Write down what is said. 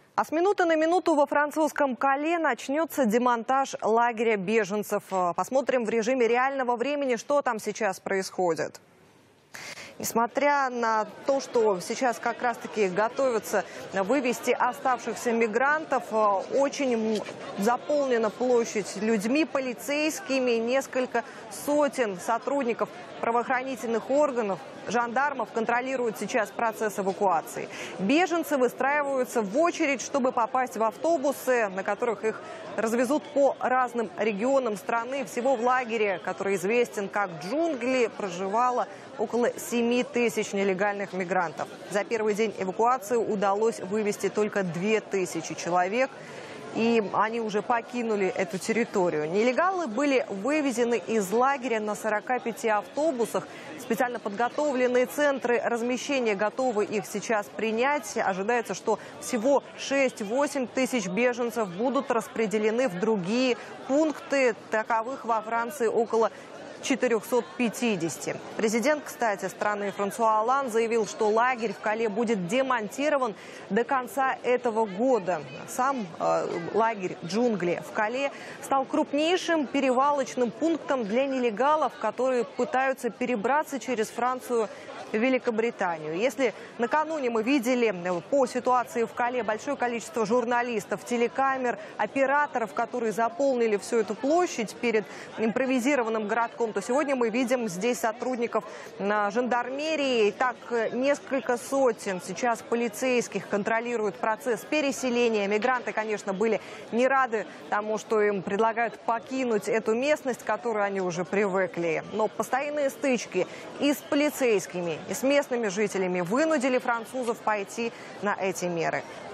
А с минуты на минуту во французском Кале начнется демонтаж лагеря беженцев. Посмотрим в режиме реального времени, что там сейчас происходит. Несмотря на то, что сейчас как раз-таки готовятся вывести оставшихся мигрантов, очень заполнена площадь людьми, полицейскими, несколько сотен сотрудников правоохранительных органов, жандармов контролируют сейчас процесс эвакуации. Беженцы выстраиваются в очередь, чтобы попасть в автобусы, на которых их развезут по разным регионам страны. Всего в лагере, который известен как «Джунгли», проживало около 7 тысяч нелегальных мигрантов. За первый день эвакуации удалось вывести только 2000 человек. И они уже покинули эту территорию. Нелегалы были вывезены из лагеря на 45 автобусах. Специально подготовленные центры размещения готовы их сейчас принять. Ожидается, что всего 6-8 тысяч беженцев будут распределены в другие пункты. Таковых во Франции около 450. Президент, кстати, страны Франсуа Олланд заявил, что лагерь в Кале будет демонтирован до конца этого года. Сам лагерь «Джунгли» в Кале стал крупнейшим перевалочным пунктом для нелегалов, которые пытаются перебраться через Францию в Великобританию. Если накануне мы видели по ситуации в Кале большое количество журналистов, телекамер, операторов, которые заполнили всю эту площадь перед импровизированным городком, то сегодня мы видим здесь сотрудников жандармерии. Так, несколько сотен сейчас полицейских контролируют процесс переселения. Мигранты, конечно, были не рады тому, что им предлагают покинуть эту местность, к которой они уже привыкли. Но постоянные стычки и с полицейскими, и с местными жителями вынудили французов пойти на эти меры.